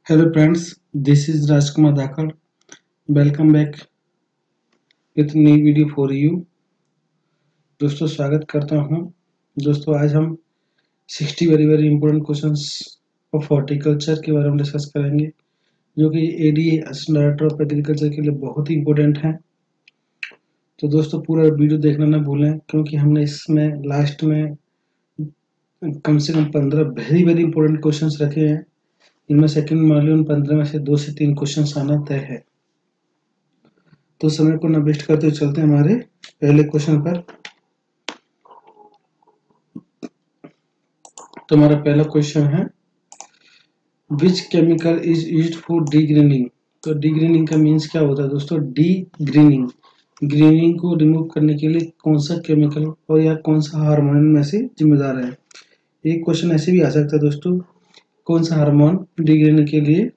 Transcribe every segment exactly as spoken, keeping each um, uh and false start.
Hello friends, this is Rajkumar Dakar. Welcome back with new video for you. दोस्तों स्वागत करता हूं। दोस्तों आज हम sixty very very important questions of horticulture के बारे में डिस्कस करेंगे, जो कि ADA assistant director of agriculture के लिए बहुत ही इंपॉर्टेंट है। तो दोस्तों पूरा वीडियो देखना ना भूलें, क्योंकि हमने इसमें लास्ट में कम से कम पंद्रह वेरी वेरी इंपॉर्टेंट क्वेश्चंस रखे हैं। इनमें सेकंड मान लो उन पंद्रह में से दो से तीन क्वेश्चंस आना तय है। तो समय को न वेस्ट करते हुए चलते हैं हमारे पहले क्वेश्चन पर। तो हमारा पहला क्वेश्चन है, which chemical is used for degreening. तो डीग्रीनिंग का मीन्स क्या होता है दोस्तों? डी ग्रीनिंग, ग्रीनिंग को रिमूव करने के लिए कौन सा केमिकल और या कौन सा हार्मोन में से जिम्मेदार है। एक क्वेश्चन ऐसे भी आ सकता है दोस्तों, कौन सा हार्मोन डीग्रीनिंग के लिए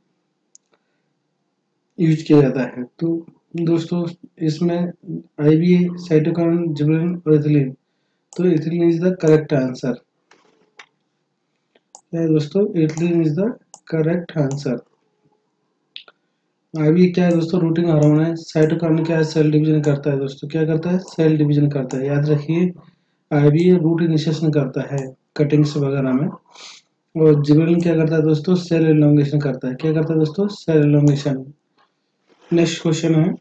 यूज किया जाता है। तो दोस्तों इसमें आईवीए, साइटोकाइन, जिबरेलिन और एथिलीन। तो ethylene is the correct answer. क्या है दोस्तों? Ethylene is the correct answer. IVA क्या है दोस्तों? रूटिंग हार्मोन है। साइटोकाइन क्या है? सेल डिवीजन करता है दोस्तों। क्या करता है? सेल डिवीजन करता है। याद रखिए, आईवीए रूट इनिशिएशन करता है कटिंग्स वगैरह में। और जिबरेलिन क्या करता है दोस्तों? सेल एलोंगेशन करता है। क्या करता है दोस्तों? Cell elongation. नेक्स्ट क्वेश्चन है,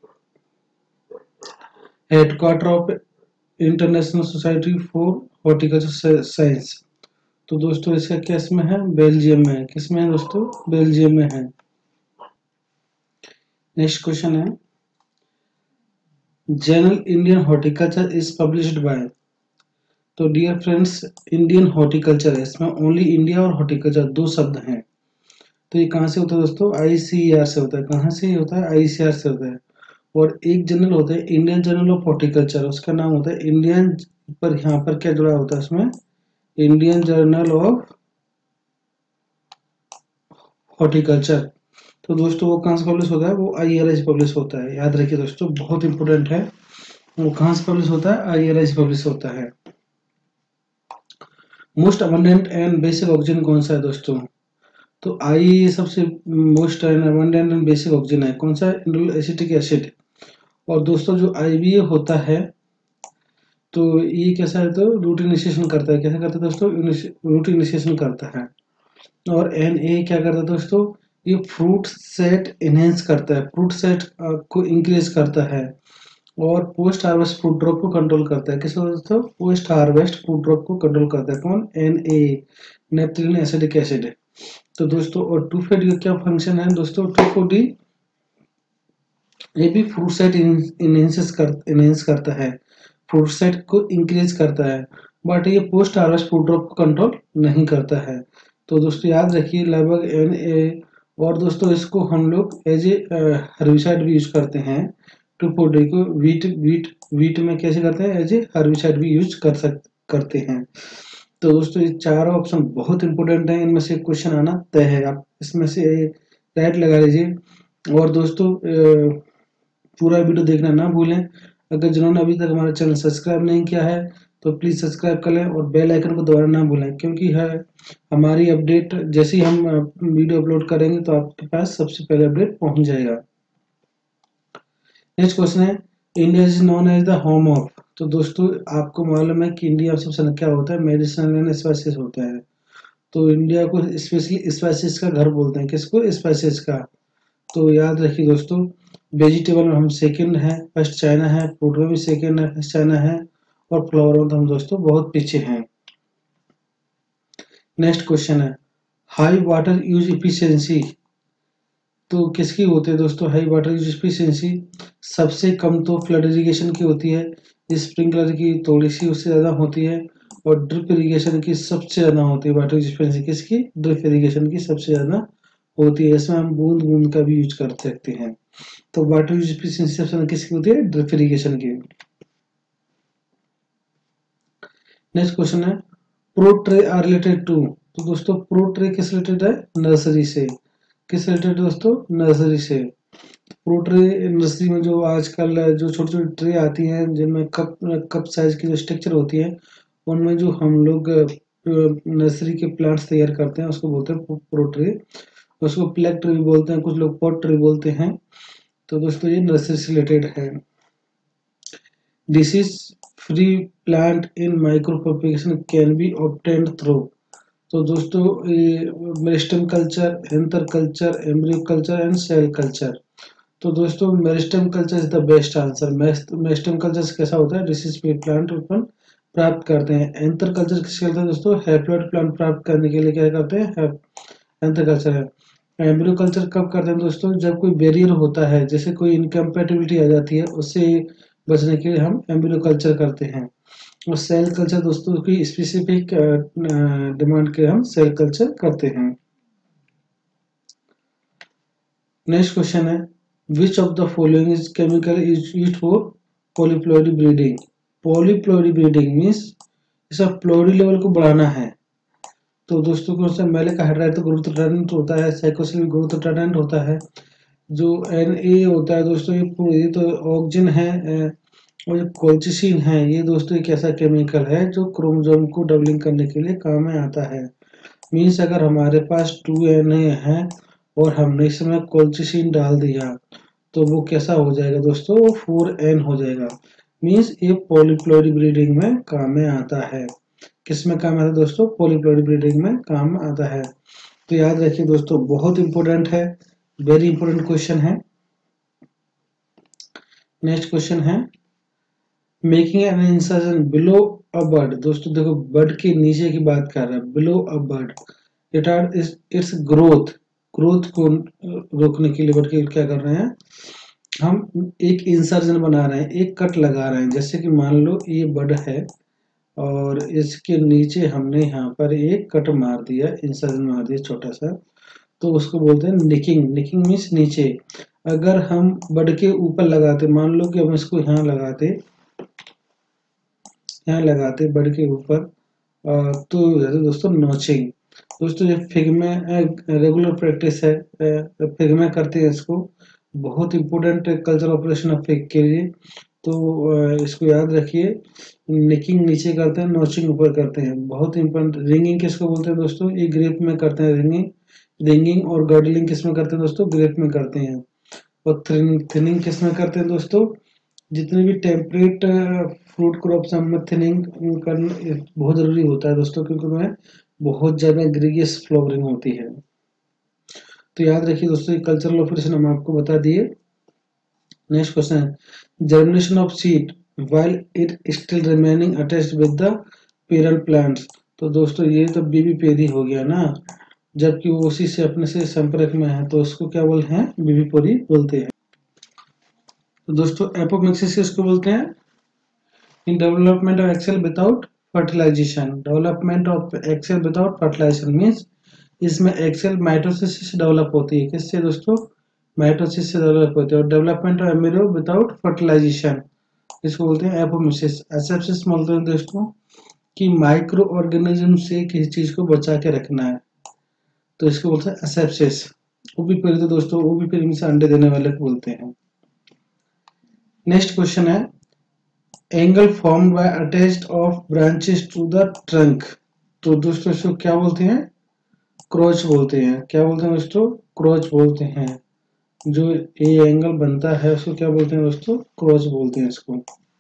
headquarter of international society for horticulture science. तो दोस्तों इसका किस में है? बेल्जियम में है। किस में है दोस्तों? बेल्जियम में है। नेक्स्ट क्वेश्चन है, journal Indian horticulture is published by. तो डियर फ्रेंड्स, इंडियन हॉर्टिकल्चर है, इसमें ओनली इंडिया और हॉर्टिकल्चर दो शब्द हैं। तो ये कहाँ से होता है दोस्तों? आईसीएआर से होता है। कहाँ से होता है? आईसीएआर से होता है। और एक जर्नल होता है इंडियन जर्नल ऑफ हॉर्टिकल्चर, उसका नाम होता है इंडियन, पर यहाँ पर क्या जुड़ा होता है उसमें? Indian journal of horticulture. तो दोस्तों वो कहाँ से पब्लिश होता है? वो आईआरआई से पब्लिश होता है। याद रखिए दोस्तों, बहुत इंपॉर्टेंट है। वो कहाँ से पब्लिश होता है? आईआरआई से पब्लिश होता है। Most abundant and basic oxygen कौन सा है दोस्तों? तो आई सबसे most and abundant and basic oxygen है। कौन सा? Indole acetic acid. और दोस्तों जो आईवीए होता है, तो ये कैसा है? तो रूट इनिशिएशन करता है। कैसा करता है दोस्तों? रूट इनिशिएशन करता है। और एन ए क्या करता है दोस्तों? ये फ्रूट सेट एनहेंस करता है, फ्रूट सेट को इंक्रीज करता है। और पोस्ट हार्वेस्ट फ्रूट ड्रॉप को कंट्रोल करता है। किसको दोस्तों? पोस्ट हार्वेस्ट फ्रूट ड्रॉप को कंट्रोल करता है। कौन? N A, naphthalene acidic acid. तो दोस्तों और टू फोर डी का क्या फंक्शन है दोस्तों? टू फोर डी ये भी फ्रूट सेट इनहेंस कर इनहेंस करता है, फ्रूट सेट को इंक्रीज करता है, बट ये पोस्ट हार्वेस्ट फ्रूट ड्रॉप को कंट्रोल नहीं करता है। तो दोस्तों याद रखिए लगभग एन ए। और दोस्तों इसको हम लोग एज ए हर्बिसाइड भी यूज करते हैं। टू फोर डी को वीट वीट वीट में कैसे करते हैं? एज ए हर्बिसाइड भी यूज कर सक करते हैं। तो दोस्तों ये चारों ऑप्शन बहुत इंपॉर्टेंट है, इनमें से क्वेश्चन आना तय है। आप इसमें से राइट लगा लीजिए। और दोस्तों पूरा वीडियो देखना ना भूलें। अगर जिन्होंने अभी तक हमारा चैनल सब्सक्राइब नहीं किया है तो प्लीज़ सब्सक्राइब कर लें और बेल आइकन को दबाना ना भूलें, क्योंकि है हमारी अपडेट जैसे ही हम वीडियो अपलोड करेंगे तो आपके पास सबसे पहले अपडेट पहुंच जाएगा। नेक्स्ट क्वेश्चन है, India is known as the home of. तो दोस्तों आपको मालूम है कि इंडिया सबसे क्या होता है? मेडिसिनल स्पाइसेस होता है। तो इंडिया को स्पेशली स्पाइसेस का घर बोलते हैं। किसको? स्पाइसेस का। तो याद रखिए दोस्तों, वेजिटेबल में हम सेकंड है, फर्स्ट चाइना है, फ्रूट में भी सेकंड है, फर्स्ट चाइना है, और फ्लावर में तो हम दोस्तों बहुत पीछे हैं। नेक्स्ट क्वेश्चन है, हाई वाटर यूज इफिशियंसी। तो किसकी होती है दोस्तों हाई वाटर यूज इफिशियंसी? सबसे कम तो फ्लड इरिगेशन की होती है, स्प्रिंकलर की थोड़ी सी उससे ज़्यादा होती है, और ड्रिप इरिगेशन की सबसे ज़्यादा होती है। वाटर यूज इफिशियंसी किसकी? ड्रिप इरिगेशन की सबसे ज़्यादा होती है। इसमें हम बूंद बूंद का भी यूज कर सकते हैं। तो वाटर यूज इफिशियंसी सबसे ज़्यादा किसकी होती है? ड्रिप इरिगेशन की। नेक्स्ट क्वेश्चन है, pro tray are related to. तो दोस्तों प्रो ट्रे किस रिलेटेड है? नर्सरी से। किस रिलेटेड दोस्तों? नर्सरी से। प्रो ट्रे नर्सरी में जो आजकल जो छोटी छोटी ट्रे आती हैं जिनमें कप कप साइज की जो स्ट्रक्चर होती है, उनमें जो हम लोग नर्सरी के प्लांट्स तैयार करते हैं उसको बोलते हैं प्रो ट्रे। उसको प्लग ट्री भी बोलते हैं, कुछ लोग पॉट ट्री बोलते हैं। तो दोस्तों ये नर्सरी से रिलेटेड है। Disease free plant in micro propagation can be obtained through. तो दोस्तों ये meristem culture, anther culture, embryo culture and cell culture. तो दोस्तों meristem culture is the best answer. Meristem culture से कैसा होता है, डिसीज फ्री प्लांट उत्पन्न प्राप्त करते हैं। एंथर कल्चर किसके करते हैं दोस्तों, हैप्लॉइड प्लांट प्राप्त करने के लिए क्या करते हैं, एंथर कल्चर है। एम्ब्रियो कल्चर कब करते हैं दोस्तों, जब कोई बैरियर होता है, जैसे कोई इनकम्पैटिबिलिटी आ जाती है, उससे बचने के लिए हम एम्ब्रियो कल्चर करते हैं। और सेल कल्चर दोस्तों की स्पेसिफिक डिमांड के हम सेल कल्चर करते हैं। नेक्स्ट क्वेश्चन है, which of the following is chemical is used for polyploidy breeding. Polyploidy breeding means इसका प्लोइडी लेवल को बढ़ाना है। तो दोस्तों कौन सा, मैलिक हाइड्राइड तो ग्रोथ रिटार्डेंट होता है, साइक्लोसिल ग्रोथ रिटार्डेंट होता है। जो एन ए होता है दोस्तों ये ये तो ऑक्सीजन है। और जो कोल्चिसिन है ये दोस्तों एक ऐसा केमिकल है जो क्रोमोसोम को डबलिंग करने के लिए काम में आता है। मीन्स अगर हमारे पास टू एन ए है और हमने इसमें कोल्चिसिन डाल दिया तो वो कैसा हो जाएगा दोस्तों, वो फोर एन हो जाएगा। मीन्स ये पॉलीप्लोइडी ब्रीडिंग में काम में आता है। किस में काम आता है दोस्तों, पॉलीप्लोइडी ब्रीडिंग में काम आता है। तो याद रखिए दोस्तों, बहुत इंपॉर्टेंट है, वेरी इंपॉर्टेंट क्वेश्चन है। नेक्स्ट क्वेश्चन है, making an incision below a bud. दोस्तों देखो बर्ड के नीचे की बात कर रहा है, below a bud it or its growth, growth को रोकने के लिए बर्ड के क्या कर रहे हैं, हम एक इंसर्जन बना रहे हैं, एक कट लगा रहे हैं। जैसे कि मान लो ये बर्ड है और इसके नीचे हमने यहाँ पर एक कट मार दिया, इंसर्जन मार दिया छोटा सा, तो उसको बोलते हैं निकिंग। निकिंग मीन्स नीचे। अगर हम बर्ड के ऊपर लगाते, मान लो कि हम इसको यहाँ लगाते, यहाँ लगाते बर्ड के ऊपर, तो दोस्तों नॉचिंग। दोस्तों ये फिग में रेगुलर प्रैक्टिस है, फिग में करते हैं इसको, बहुत इंपॉर्टेंट कल्चर ऑपरेशन है फिग के लिए। तो इसको याद रखिए, निकिंग नीचे करते हैं, नॉचिंग ऊपर करते हैं, बहुत इंपॉर्टेंट। रिंगिंग किसको बोलते हैं दोस्तों, ये ग्रेप में करते हैं रिंगिंग। रिंगिंग और गर्डलिंग किस में करते हैं दोस्तों, ग्रेप में करते हैं। और थिनिंग किस में करते हैं दोस्तों, जितने भी टेम्परेट फ्रूट क्रॉप्स में थिनिंग करना बहुत जरूरी होता है दोस्तों, क्योंकि उनमें बहुत ज्यादा ग्रीगियस फ्लावरिंग होती है। तो याद रखिए दोस्तों, कल्चरल ऑपरेशन हम आपको बता दिए। नेक्स्ट क्वेश्चन है, germination of seed while it still remaining attached with the parent plants. तो दोस्तों ये तो बीबी पेरी हो गया ना, जबकि वो उसी से अपने से संपर्क में है, तो उसको क्या बोलते हैं, बीबी पोरी बोलते हैं। तो दोस्तों एपोमिक्सिस किसको बोलते हैं, in development of egg cell without fertilization. Development of egg cell without fertilization means इसमें एक्सेल माइटोसिस से डेवलप होती है, किससे दोस्तों, माइटोसिस से डेवलप होती है। और development of embryo without fertilization इसको बोलते हैं एपोमिसिस। एसेप्सिस बोलते हैं दोस्तों कि माइक्रो ऑर्गेनिज्म से किसी चीज को बचा के रखना है, तो इसको बोलते हैं एसेप्सिस। ओविपेरी तो दोस्तों ओविपेरी से अंडे देने वाले को बोलते हैं। नेक्स्ट क्वेश्चन है, angle formed by attached of branches to the trunk. तो दोस्तों इसको क्या बोलते हैं, क्रॉच बोलते हैं। क्या बोलते हैं दोस्तों, क्रॉच बोलते हैं। जो ये एंगल बनता है उसको क्या बोलते हैं दोस्तों, क्रॉच बोलते हैं इसको।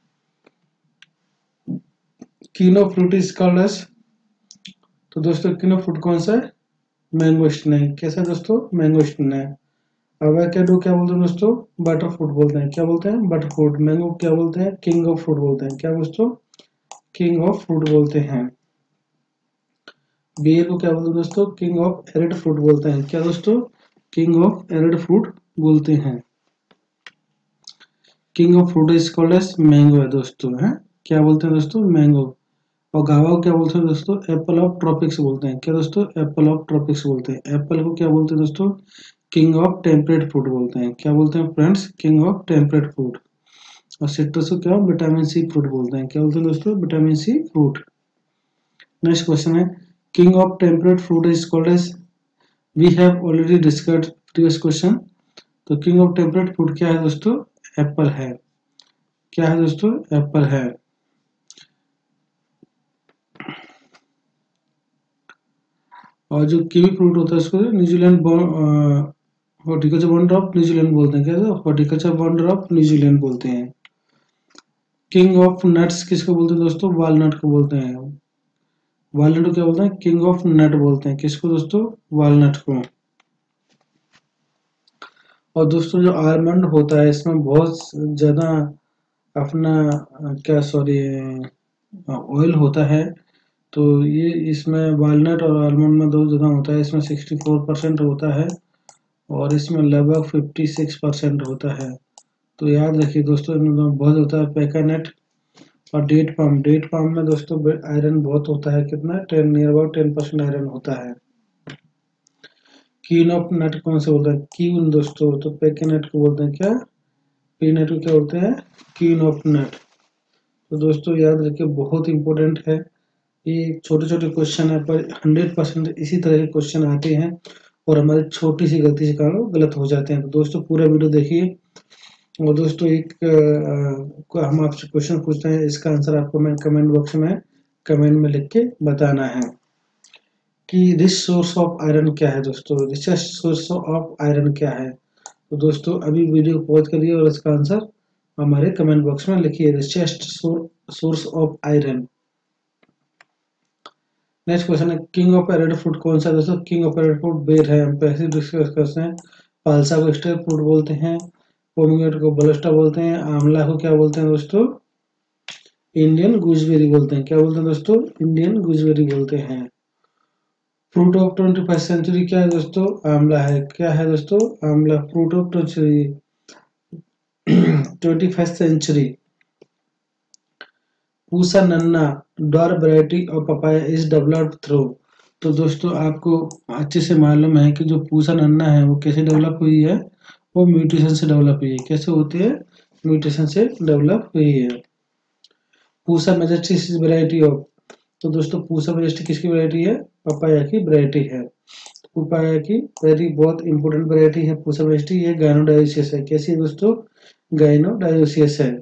किनो फ्रूट इज कॉल्ड एज। तो दोस्तों किनो फ्रूट कौन सा है, मैंगोस्टिन है। कैसा है दोस्तों, मैंगोस्टिन है। अवाकाडो क्या बोलते हैं दोस्तों, बटर फ्रूट बोलते हैं। क्या बोलते हैं, बटर फ्रूट। मैंगो क्या बोलते हैं, किंग ऑफ फ्रूट बोलते हैं। क्या दोस्तों, किंग ऑफ फ्रूट बोलते हैं। बियर को क्या बोलते हैं दोस्तों, किंग ऑफ एरिड फ्रूट बोलते हैं। क्या दोस्तों, किंग ऑफ एरिड फ्रूट बोलते हैं। King of fruit is called as mango है दोस्तों, है क्या बोलते हैं दोस्तों, मैंगो। और गावा को क्या बोलते हैं दोस्तों, एप्पल ऑफ ट्रॉपिक्स बोलते हैं। क्या दोस्तों, एप्पल ऑफ ट्रॉपिक्स बोलते हैं। एप्पल को क्या बोलते हैं दोस्तों, किंग ऑफ टेम्परेट फ्रूट बोलते हैं। क्या बोलते हैं friends, king of temperate fruit. और सिट्रस को क्या विटामिन सी फ्रूट बोलते हैं। क्या बोलते हैं दोस्तों, vitamin C fruit. Next question है, king of temperate fruit is called as, we have already discussed previous question. तो किंग ऑफ टेम्परेट फ्रूट क्या है दोस्तों, एप्पल है। क्या है दोस्तों, एप्पल है। और जो कीवी फ्रूट होता है उसको New Zealand horticulture wonder of New Zealand बोलते हैं। क्या हॉर्टिकल्चर वंडर ऑफ न्यूजीलैंड बोलते हैं। किंग ऑफ नट्स किसको बोलते हैं दोस्तों? वालनट को बोलते हैं। वालनट को क्या बोलते हैं? किंग ऑफ नट बोलते हैं। किसको दोस्तों? वालनट को। और दोस्तों जो आलमंड होता है इसमें बहुत ज़्यादा अपना क्या सॉरी ऑयल होता है। तो ये इसमें वालनट और आलमंड में दो ज़्यादा होता है। इसमें सिक्सटी फोर परसेंट होता है और इसमें लगभग फिफ्टी सिक्स परसेंट होता है। तो याद रखिए दोस्तों, इनमें बहुत होता है पेकानट और डेट पाम। डेट पाम में दोस्तों आयरन बहुत होता है। कितना? Ten near about ten percent iron होता है। क्वीन ऑफ नट कौन से बोलते हैं? क्वीन दोस्तों, तो पेकानट को बोलते हैं क्या? पीनट को क्या बोलते हैं? Queen of nut. तो दोस्तों याद रखिए, बहुत इंपॉर्टेंट है। ये छोटे छोटे क्वेश्चन है पर हंड्रेड परसेंट इसी तरह के क्वेश्चन आते हैं और हमारी छोटी सी गलती से कारण गलत हो जाते हैं। तो दोस्तों पूरा वीडियो देखिए। और दोस्तों एक आ, हम आपसे क्वेश्चन पूछते हैं, इसका आंसर आपको मैं कमेंट बॉक्स में कमेंट में लिख के बताना है कि रिच सोर्स ऑफ आयरन क्या है दोस्तों? रिचेस्ट सोर्स ऑफ आयरन क्या है? तो दोस्तों अभी वीडियो पॉज करिए और इसका आंसर हमारे कमेंट बॉक्स में लिखिए। Richest source of iron. Next question है, किंग ऑफ रेड फ्रूट कौन सा है दोस्तों? किंग ऑफ रेड फ्रूट बेर है। हम पहले डिस्कस करते हैं। पालसा को स्टेट फ्रूट बोलते हैं। पोमीग्रेनेट को बलस्टा बोलते हैं। आंवला को क्या बोलते हैं दोस्तों? इंडियन गूजबेरी बोलते हैं। क्या बोलते हैं दोस्तों? इंडियन गूजबेरी बोलते हैं। Fruit of twenty first century क्या है दोस्तों? आंवला है। क्या है दोस्तों? आंवला। Fruit of twenty first century. Pusa Nanha dwarf variety of papaya is developed through. तो दोस्तों आपको अच्छे से मालूम है कि जो पूसा नन्ना है वो कैसे डेवलप हुई है? वो म्यूटेशन से डेवलप हुई है। कैसे होती है? म्यूटेशन से डेवलप हुई है। Pusa majestic is variety of. तो दोस्तों पूसा मेजेस्टिक किसकी वैरायटी है? पपाया की वैरायटी है। पपाया की वेरी बहुत इंपॉर्टेंट वैरायटी है पूसा मेजेस्टिक। ये गाइनोडायोसियस है। कैसी है दोस्तों? गाइनोडायोसियस है।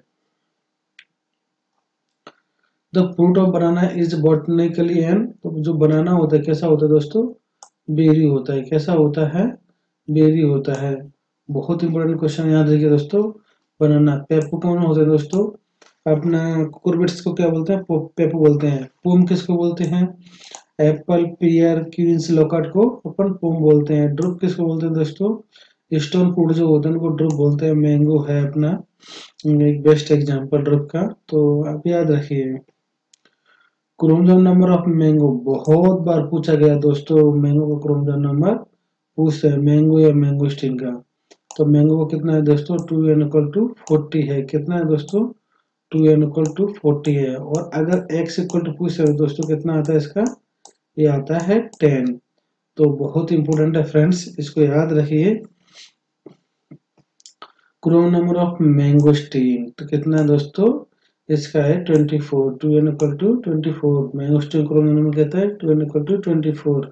The fruit of banana is botanically and. तो जो बनाना होता है कैसा होता है दोस्तों? बेरी होता है। कैसा होता है? बेरी होता है। बहुत इंपॉर्टेंट क्वेश्चन याद रखिए दोस्तों। बनाना। पेपू कौन होता है दोस्तों? अपना कुकुरबिट्स को क्या बोलते हैं? पेपू बोलते हैं। पूम किसको बोलते हैं? एप्पल, पियर, क्वींस, लोकट को अपन पूम बोलते हैं। ड्रुप किसको बोलते हैं दोस्तों? स्टोन फ्रूट जो होते हैं उनको ड्रुप बोलते हैं। मैंगो है अपना एक बेस्ट एग्जांपल ड्रुप का। तो आप याद रखिए। क्रोमोसोम नंबर ऑफ मैंगो बहुत बार पूछा गया दोस्तों। मैंगो का क्रोमोसोम नंबर पूछते हैं, मैंगो या मैंगोस्टीन का। तो मैंगो का कितना है दोस्तों? Two N equal to forty है। कितना है दोस्तों? Two N equal to forty है। और अगर एक्स इक्वल टू पूछ रहे दोस्तों कितना आता है इसका? ये आता है टेन। तो बहुत इंपॉर्टेंट है फ्रेंड्स, इसको याद रखिए। क्रोम नंबर ऑफ मैंगोस्टीन तो कितना है दोस्तों? इसका है twenty four. Two N equal to twenty four. Mangosteen chrome number कहता है two N equal to twenty four.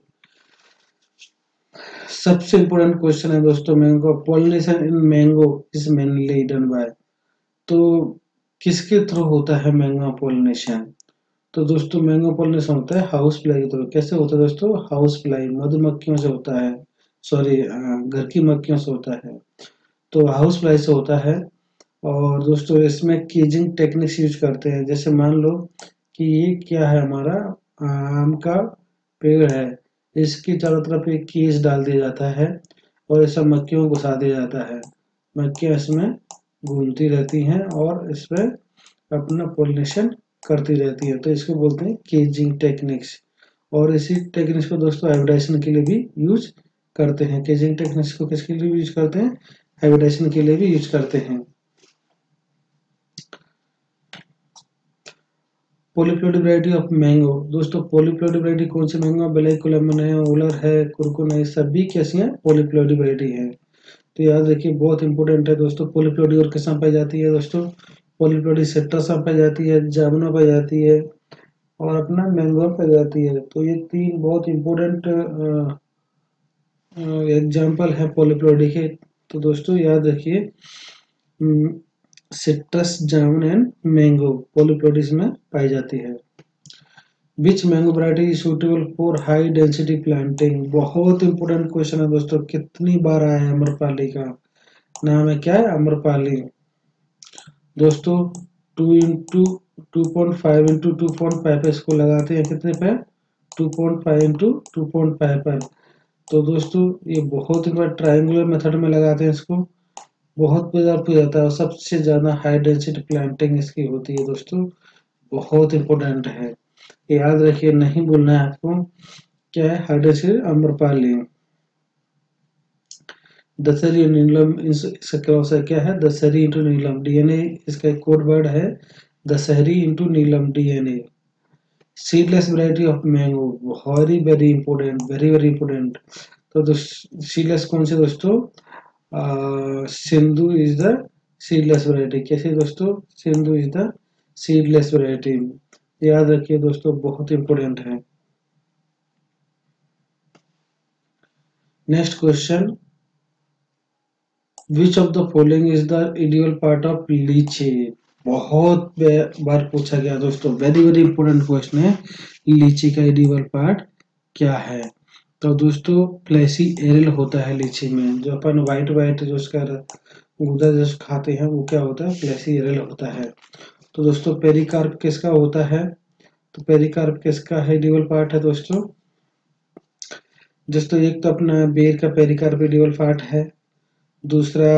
सबसे इंपॉर्टेंट क्वेश्चन है दोस्तों, mango pollination in mango is mainly done by. तो किसके थ्रू होता है मैंगो पॉलिनेशन? तो दोस्तों मैंगो पॉलिनेशन होता है हाउस फ्लाई के थ्रू। कैसे होता है दोस्तों? हाउस फ्लाई मधुमक्खियों से होता है। सॉरी घर की मक्खियों से होता है। तो हाउस फ्लाई से होता है। और दोस्तों इसमें केजिंग टेक्निक्स यूज करते हैं। जैसे मान लो कि ये क्या है, हमारा आम का पेड़ है। इसकी चारों तरफ एक केज डाल दिया जाता है और इसे मक्खियों को घुसा दिया जाता है। मक्खियाँ इसमें घूमती रहती हैं और इसमें अपना पोलिनेशन करती रहती है। तो इसको बोलते हैं केजिंग टेक्निक्स। और इसी टेक्निक्स को दोस्तों हाइब्रिडाइजेशन के लिए भी यूज करते हैं। केजिंग टेक्निक्स को किसके लिए यूज करते हैं? हाइब्रिडाइजेशन के लिए भी यूज करते हैं। Polyploid variety of mango. दोस्तों पॉलीप्लोइड वैरायटी कौन सी मैंगो? बेलाइकुलम है, ओलर है, कुरकुन है, सभी कैसी हैं? पॉलीप्लोइड वैरायटी है। तो याद रखिए बहुत इंपॉर्टेंट है दोस्तों। पॉलीप्लोइड और किस में पाई जाती है दोस्तों? पॉलीप्लोइड सिट्रस में पाई जाती है, जामुना पाई जाती है और अपना मैंगो पाई जाती है। तो ये तीन बहुत इंपॉर्टेंट एग्जाम्पल है पॉलीप्लोइड के। तो दोस्तों याद रखिए, सिट्रस, जामुन एंड मैंगो पॉलीप्लोइड में पाई जाती है। Which mango variety is suitable for high density planting. बहुत इंपॉर्टेंट क्वेश्चन है दोस्तों, कितनी बार आया है। अम्रपाली का नाम है क्या है? अम्रपाली। दोस्तों two into two point five into two point five पे इसको लगाते हैं कितने पे? Two point five into two point five पर। तो दोस्तों ये बहुत ही बार ट्रायंगुलर मेथड में लगाते हैं इसको, बहुत बार पूछा जाता है और सबसे ज्यादा हाई डेंसिटी प्लांटिंग इसकी होती है दोस्तों। बहुत इंपॉर्टेंट है, याद रखिए, नहीं बोलना है आपको। क्या है? High density Amrapali. दशहरी नीलम इसका क्रॉस है, क्या है? दशहरी इंटू नीलम। डीएनए इसका एक कोड वर्ड है, Dashehari into Neelam DNA. Seedless variety of mango, very very important, very very important. तो सीडलेस कौन से दोस्तों? Sindhu is the seedless variety. कैसे दोस्तों? Sindhu is the seedless variety. याद रखिए दोस्तों, बहुत इंपॉर्टेंट है। Next question, which of the following is the edible part of litchi. बहुत बार पूछा गया दोस्तों, वेरी वेरी इंपॉर्टेंट क्वेश्चन है। लीची का इडियल पार्ट क्या है? तो दोस्तों फ्लैशी एरियल होता है लीची में, जो अपन व्हाइट व्हाइट जो उसका गूदा जो खाते हैं वो क्या होता है? फ्लैशी एरियल होता है। तो दोस्तों पेरिकार्प किसका होता है? तो पेरिकार्प किसका है इडियल पार्ट है दोस्तों? दोस्तों एक तो अपना बेर का पेरिकार्प इडियल पार्ट है, दूसरा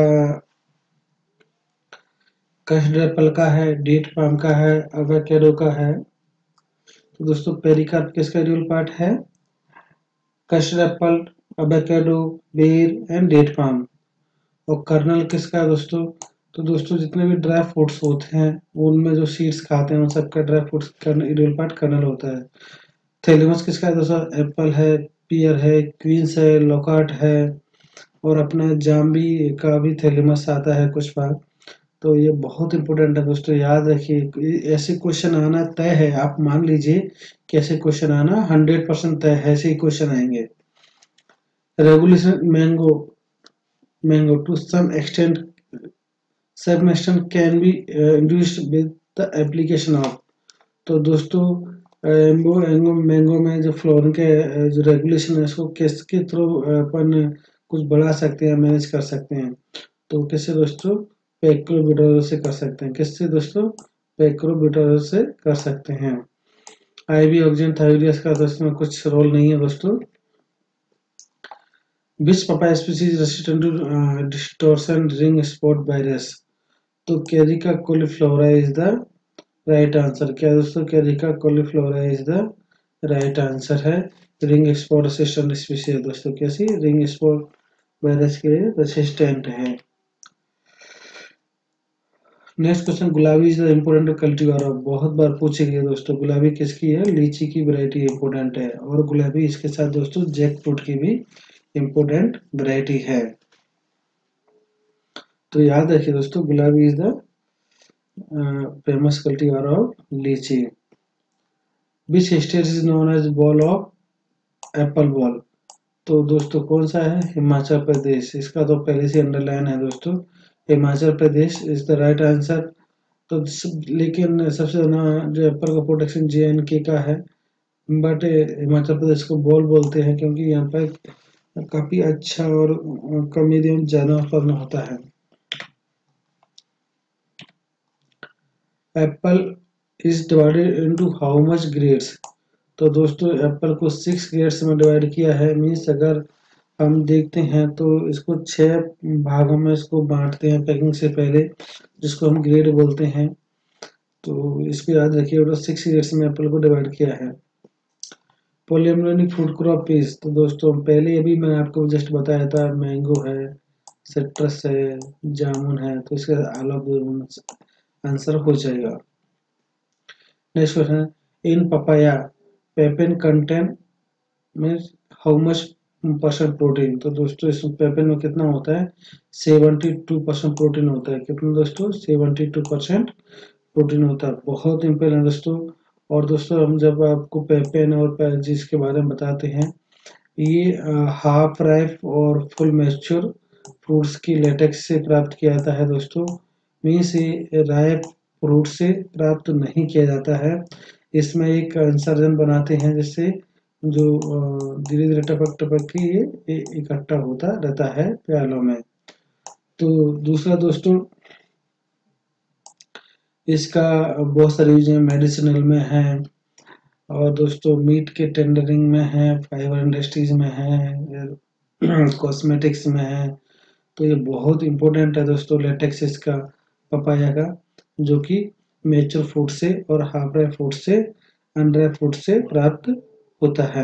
कस्टर्ड का है, डेट पाम का है, एवोकाडो का है। तो दोस्तों पेरिकार्प किसका इडियल पार्ट है? Custard apple, avocado, ber and date palm. और कर्नल किसका है दोस्तों? तो दोस्तों जितने भी ड्राई फ्रूट्स होते हैं उनमें जो सीड्स खाते हैं उन सबका ड्राई फ्रूट्स का इडियल पार्ट कर्नल होता है। थैलेमस किसका है दोस्तों? एप्पल है, पियर है, क्वींस है, लोकार्ट है, और अपना जाम्बी का भी थैलेमस आता है कुछ भाग। तो ये बहुत इंपॉर्टेंट है दोस्तों, याद रखिए। ऐसे क्वेश्चन आना तय है, आप मान लीजिए कि ऐसे क्वेश्चन आना हंड्रेड परसेंट तय है, ऐसे ही क्वेश्चन आएंगे। Regulation mango mango to some extent some extent can be induced with the application of. तो दोस्तों एम्बो एंगो मैंगो में जो फ्लोरिंग के जो रेगुलेशन है इसको किसके थ्रू अपन कुछ बढ़ा सकते हैं, मैनेज कर सकते हैं? तो किससे दोस्तों? पैक्लोब्यूटेरॉल से कर सकते हैं। किससे दोस्तों? पैक्लोब्यूटेरॉल से कर सकते हैं। आईवी ऑक्सीजन थायरियस का दोस्तों में कुछ रोल नहीं है दोस्तों। Which papaya species resistant to distortion ring spot virus. तो carica cauliflora is the right answer. क्या दोस्तों? Carica cauliflora is the right answer है। रिंग स्पॉट रेसिस्टेंट स्पीसीज है दोस्तों, कैसी? रिंग स्पॉट वायरस के लिए रेसिस्टेंट है। Next question, Gulabi is the important cultivator. बहुत बार पूछे गए दोस्तों, गुलाबी किसकी है? लीची की वैरायटी इंपोर्टेंट है, और गुलाबी इसके साथ दोस्तों जैक फ्रूट की भी इंपोर्टेंट वैरायटी है। तो याद रखिए दोस्तों, Gulabi is the famous cultivator of litchi. Which state is known as bowl of apple bowl. तो दोस्तों कौन सा है? हिमाचल प्रदेश। इसका तो पहले से अंडरलाइन है दोस्तों, Himachal Pradesh is the right answer. तो सब, लेकिन सबसे ज्यादा जो एप्पल का प्रोडक्शन जे एंड के का है, बट हिमाचल प्रदेश को बॉल बोलते हैं क्योंकि यहाँ पर काफी अच्छा और कम एरिया में ज्यादा उत्पादन होता है। Apple is divided into how much grades. तो दोस्तों एप्पल को सिक्स ग्रेड्स में डिवाइड किया है। मीन्स अगर हम देखते हैं तो इसको छह भागों में इसको बांटते हैं पैकिंग से पहले, जिसको हम ग्रेड बोलते हैं। तो इसको याद रखिए, और सिक्स ग्रेड्स में एप्पल को डिवाइड किया है। Polyembryonic fruit crop is. तो दोस्तों पहले अभी मैंने आपको जस्ट बताया था, मैंगो है, सिट्रस है, जामुन है, तो इसका ऑल ऑफ आंसर हो जाएगा। Next question, in papaya papain content means how much percent protein. तो दोस्तों इस पेपेन में कितना होता है? सेवेंटी टू परसेंट प्रोटीन होता है। कितना दोस्तों? सेवेंटी टू परसेंट प्रोटीन होता है। बहुत इंपॉर्टेंट दोस्तों। और दोस्तों हम जब आपको पेपेन और पैजिस के बारे में बताते हैं, ये हाफ राइप और फुल मैच्योर फ्रूट्स की लेटेक्स से प्राप्त किया जाता है दोस्तों। मीन्स ये राइप फ्रूट से प्राप्त नहीं किया जाता है, इसमें एक इंसर्जन बनाते हैं जिससे जो धीरे धीरे टपक टपक के ये इकट्ठा होता रहता है प्यालों में। तो दूसरा दोस्तों, इसका बहुत सारे यूज है, मेडिसिनल में है और दोस्तों मीट के टेंडरिंग में है, फाइबर इंडस्ट्रीज में है, कॉस्मेटिक्स में है। तो ये बहुत इंपॉर्टेंट है दोस्तों लेटेक्स इसका, पपाया का, जो कि मेच्योर फ्रूट से और हाफ ड्राई फ्रूट से, अनड्राई फ्रूट से प्राप्त होता है।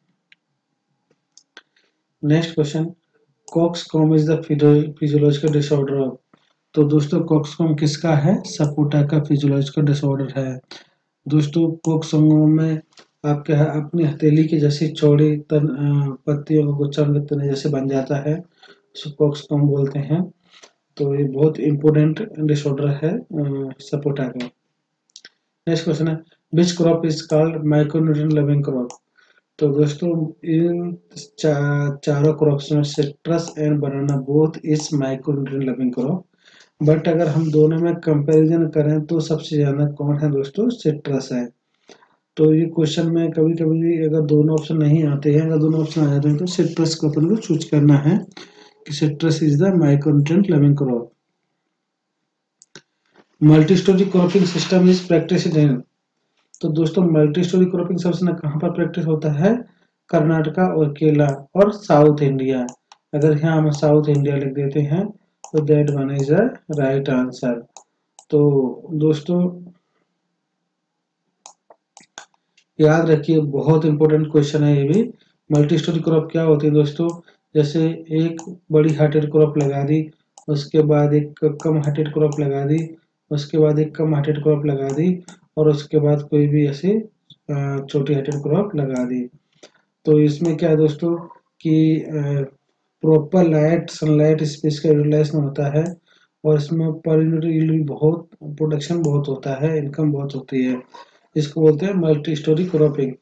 Next question, cockscomb is the physiological disorder of. तो दोस्तों कॉक्सकॉम किसका है? सपोटा का फिजियोलॉजिकल डिसऑर्डर है। दोस्तों कॉक्सकॉम में आपके अपनी हथेली की जैसी चौड़ी तन पत्तियों का गुच्छा तने जैसे बन जाता है, उसको कॉक्सकॉम बोलते हैं। तो ये बहुत इंपॉर्टेंट डिसऑर्डर है सपोटा का। नेक्स्ट क्वेश्चन है, which crop is called micronutrient loving crop. तो दोस्तों इन चा, चारों क्रॉप्स में citrus and banana both is micronutrient loving crop, but अगर हम दोनों में कंपैरिजन करें तो सबसे ज्यादा कौन है दोस्तों? सिट्रस है। तो ये क्वेश्चन में कभी कभी अगर दोनों ऑप्शन नहीं आते हैं, अगर दोनों ऑप्शन आ जाते हैं तो सिट्रस को अपन को चूज करना है कि citrus is the micronutrient loving crop. Multi storey cropping system is practised in. तो दोस्तों मल्टी स्टोरी क्रॉपिंग सिस्टम कहाँ पर प्रैक्टिस होता है? कर्नाटका और केरला और साउथ इंडिया। अगर यहाँ हम साउथ इंडिया लिख देते हैं तो that one is a right answer. तो दोस्तों याद रखिए, बहुत इंपॉर्टेंट क्वेश्चन है ये भी। मल्टी स्टोरी क्रॉप क्या होती है दोस्तों? जैसे एक बड़ी हार्टेड क्रॉप लगा दी, उसके बाद एक कम हार्टेड क्रॉप लगा दी, उसके बाद एक कम हार्टेड क्रॉप लगा दी और उसके बाद कोई भी ऐसी छोटी हार्टेड क्रॉप लगा दी। तो इसमें क्या है दोस्तों कि प्रॉपर लाइट सनलाइट स्पेस का यूटिलाइजेशन होता है और इसमें पर यूनिट यील्ड भी बहुत, प्रोडक्शन बहुत होता है, इनकम बहुत होती है। इसको बोलते हैं multi storey cropping.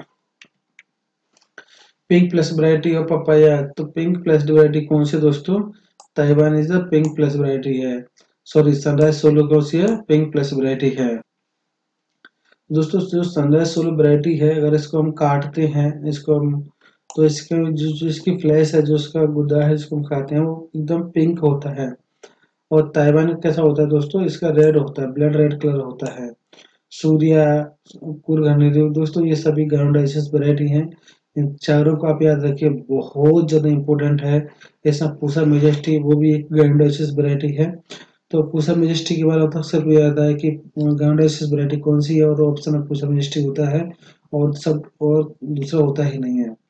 Pink plus variety of papaya. तो पिंक प्लस वैरायटी कौन सी दोस्तों? Taiwan is the pink plus variety है। सॉरी, सनराइज सोलो कौन सी है? पिंक प्लस वैरायटी है। दोस्तों जो सनराइज सोलो वैरायटी है, अगर इसको हम काटते हैं, इसको हम, तो इसके जो, जो इसकी फ्लैश है, जो इसका गुदा है जिसको हम खाते हैं, वो एकदम पिंक होता है। और ताइवान कैसा होता है दोस्तों? इसका रेड होता है, ब्लड रेड कलर होता है। सूर्या, कुरघनेरी, दोस्तों ये सभी ग्राउंडाइसिस वैरायटी हैं। इन चारों को आप याद रखिए, बहुत ज्यादा इंपॉर्टेंट है। ऐसा पूसा मेजेस्टी, वो भी एक ग्राउंडाइसिस वैरायटी है। तो पूसा मेजेस्टी के बारे में अक्सर को याद है कि ग्राउंडाइसिस वैरायटी कौन सी है, और ऑप्शन में पूसा मेजेस्टी होता है और सब, और दूसरा होता ही नहीं है।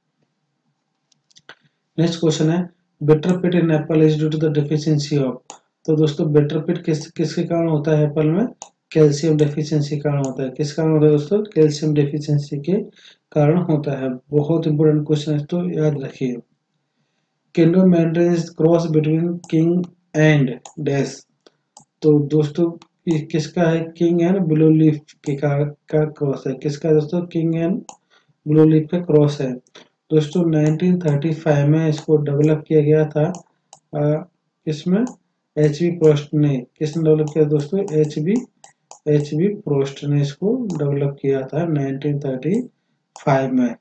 नेक्स्ट क्वेश्चन है, bitter pit in apple is due to the deficiency of. तो दोस्तों बेटर पिट किस किसके कारण होता है एप्पल में? कैल्शियम डेफिशिएंसी के कारण होता है। किस कारण होता है दोस्तों? कैल्शियम डेफिशिएंसी के कारण होता है। बहुत इंपॉर्टेंट क्वेश्चन है, तो याद रखिए। Kingdom mandarin is cross between king and dash. तो दोस्तों ये किसका है? किंग एंड ब्लू लीफ के का, का क्रॉस है। किसका दोस्तों? किंग एंड ब्लू लीफ का क्रॉस है। दोस्तों नाइनटीन थर्टी फाइव में इसको डेवलप किया गया था। आ, किसमें? एच बी प्रोस्ट ने। किसने डेवलप किया दोस्तों? H B H B Frost ने इसको डेवलप किया था नाइनटीन थर्टी फाइव में।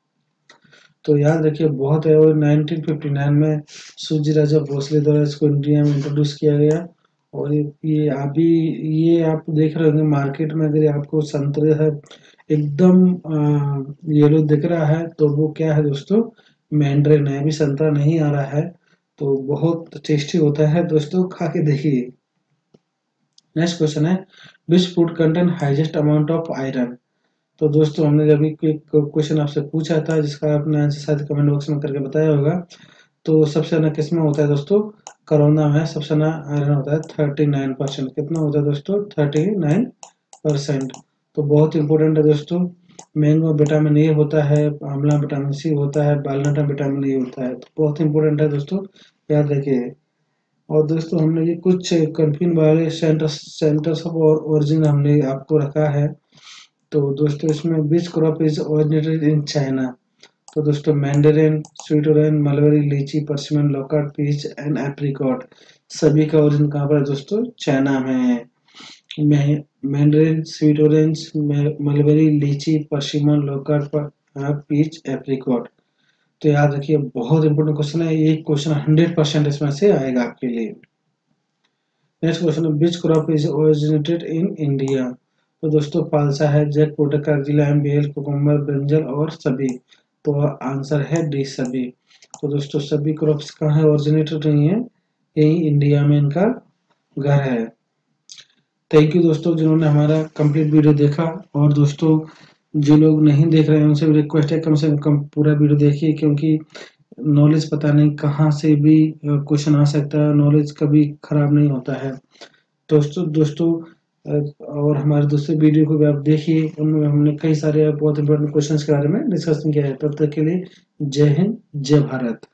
तो याद रखिए बहुत है। और नाइनटीन फिफ्टी नाइन में सूजी राजा भोसले द्वारा इसको इंडिया में इंट्रोड्यूस किया गया। और ये ये अभी ये आप देख रहे होंगे मार्केट में, अगर आपको संतरे है एकदम येलो दिख रहा है तो वो क्या है दोस्तों? मैंड्रिन है। अभी संतरा नहीं आ रहा है, तो बहुत टेस्टी होता है दोस्तों, खा के देखिए। नेक्स्ट क्वेश्चन है, which food contain highest amount of iron. तो दोस्तों हमने जब एक क्वेश्चन आपसे पूछा था जिसका आपने आंसर शायद कमेंट बॉक्स में करके बताया होगा। तो सबसे ज्यादा किसमें होता है दोस्तों? करोंदा में सबसे ज्यादा आयरन होता है, थर्टी नाइन परसेंट। कितना होता है दोस्तों? Thirty nine percent. तो बहुत इंपॉर्टेंट है दोस्तों। मैंगो विटामिन ए होता है, आंवला विटामिन सी होता है, वालनट में विटामिन ए होता है। तो बहुत इंपॉर्टेंट है दोस्तों, याद रखिए। और दोस्तों हमने ये कुछ कंफ्यूजन वाले सेंटर्स सेंटर्स ऑफ ओरिजिन हमने आपको रखा है। तो दोस्तों इसमें which crop is originated in China. तो दोस्तों mandarin, sweet orange, mulberry, lychee, persimmon, loquat, peach and apricot, सभी का ओरिजिन कहाँ पर है दोस्तों? चाइना में है। मैंड्रिन, स्वीट ऑरेंज, मलबेरी, लीची, पर्सिमन, लोकर, पीच, एप्रिकॉट। तो याद रखिए बहुत इंपॉर्टेंट क्वेश्चन है ये क्वेश्चन, हंड्रेड परसेंट इसमें से आएगा आपके लिए। नेक्स्ट क्वेश्चन है which crop is originated in India. तो दोस्तों पालसा है, जैक फ्रूट, कार्जिला, बेल, कुकुम्बर, ब्रिंजल और सभी। तो आंसर है डी सभी। तो दोस्तों सभी क्रॉप्स कहाँ है ओरिजिनेटेड नहीं है, यही इंडिया में इनका घर है। थैंक यू दोस्तों जिन्होंने हमारा कंप्लीट वीडियो देखा, और दोस्तों जो लोग नहीं देख रहे हैं उनसे भी रिक्वेस्ट है कम से कम पूरा वीडियो देखिए, क्योंकि नॉलेज पता नहीं कहाँ से भी क्वेश्चन आ सकता है, नॉलेज कभी खराब नहीं होता है। दोस्तों दोस्तों और हमारे दूसरे वीडियो को भी आप देखिए, उनमें हमने कई सारे बहुत इंपॉर्टेंट क्वेश्चंस के बारे में डिस्कशन किया है। तब तक के लिए जय हिंद, जय भारत।